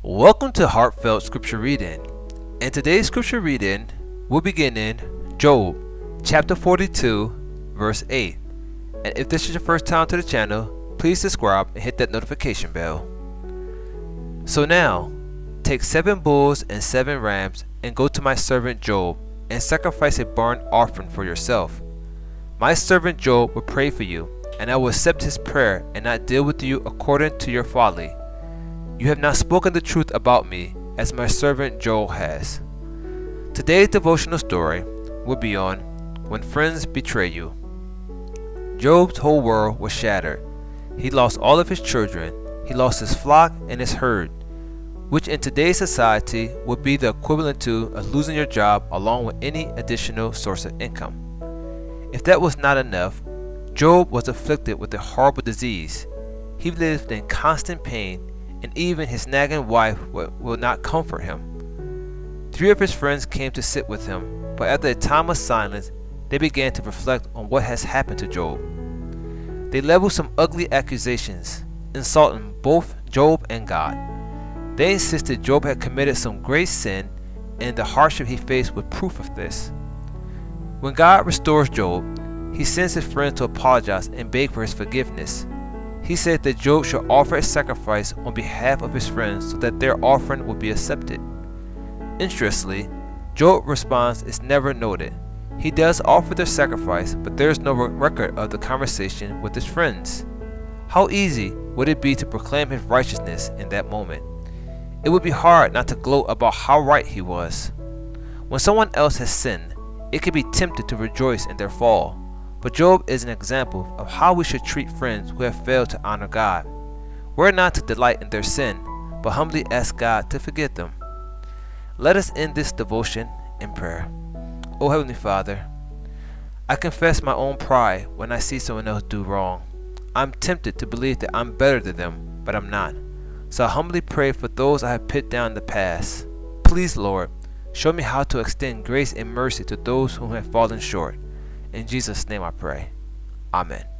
Welcome to Heartfelt Scripture Reading. And today's scripture reading will begin in Job chapter 42 verse 8. And if this is your first time to the channel, please subscribe and hit that notification bell. So now, take 7 bulls and 7 rams and go to my servant Job and sacrifice a burnt offering for yourself. My servant Job will pray for you, and I will accept his prayer and not deal with you according to your folly. You have not spoken the truth about me, as my servant Job has. Today's devotional story will be on When Friends Betray You. Job's whole world was shattered. He lost all of his children. He lost his flock and his herd, which in today's society would be the equivalent to losing your job along with any additional source of income. If that was not enough, Job was afflicted with a horrible disease. He lived in constant pain, and even his nagging wife will not comfort him. 3 of his friends came to sit with him, but after a time of silence, they began to reflect on what has happened to Job. They leveled some ugly accusations, insulting both Job and God. They insisted Job had committed some great sin, and the hardship he faced was proof of this. When God restores Job, he sends his friends to apologize and beg for his forgiveness. He said that Job should offer a sacrifice on behalf of his friends so that their offering would be accepted. Interestingly, Job's response is never noted. He does offer their sacrifice, but there is no record of the conversation with his friends. How easy would it be to proclaim his righteousness in that moment? It would be hard not to gloat about how right he was. When someone else has sinned, it can be tempted to rejoice in their fall. But Job is an example of how we should treat friends who have failed to honor God. We're not to delight in their sin, but humbly ask God to forgive them. Let us end this devotion in prayer. O Heavenly Father, I confess my own pride when I see someone else do wrong. I'm tempted to believe that I'm better than them, but I'm not. So I humbly pray for those I have put down in the past. Please, Lord, show me how to extend grace and mercy to those who have fallen short. In Jesus' name I pray. Amen.